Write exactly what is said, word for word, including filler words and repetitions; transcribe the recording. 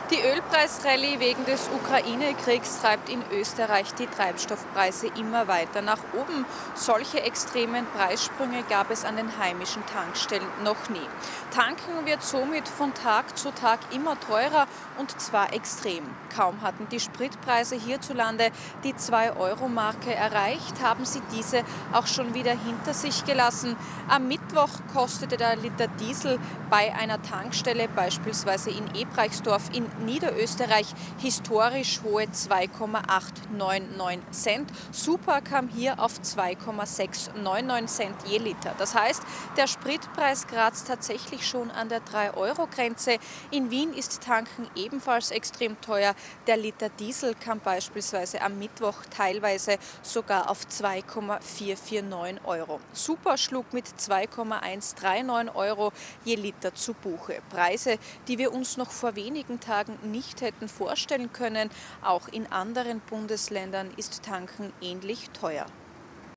Die Ölpreisrallye wegen des Ukraine-Kriegs treibt in Österreich die Treibstoffpreise immer weiter nach oben. Solche extremen Preissprünge gab es an den heimischen Tankstellen noch nie. Tanken wird somit von Tag zu Tag immer teurer und zwar extrem. Kaum hatten die Spritpreise hierzulande die zwei-Euro-Marke erreicht, haben sie diese auch schon wieder hinter sich gelassen. Am Mittwoch kostete der Liter Diesel bei einer Tankstelle, beispielsweise in Ebreichsdorf in Niederösterreich, historisch hohe zwei Komma achthundertneunundneunzig Cent. Super kam hier auf zwei Komma sechshundertneunundneunzig Cent je Liter. Das heißt, der Spritpreis kratzt tatsächlich schon an der drei-Euro-Grenze. In Wien ist Tanken ebenfalls extrem teuer. Der Liter Diesel kam beispielsweise am Mittwoch teilweise sogar auf zwei Komma vierhundertneunundvierzig Euro. Super schlug mit zwei Komma hundertneununddreißig Euro je Liter zu Buche. Preise, die wir uns noch vor wenigen Tagen nicht hätten vorstellen können. Auch in anderen Bundesländern ist Tanken ähnlich teuer.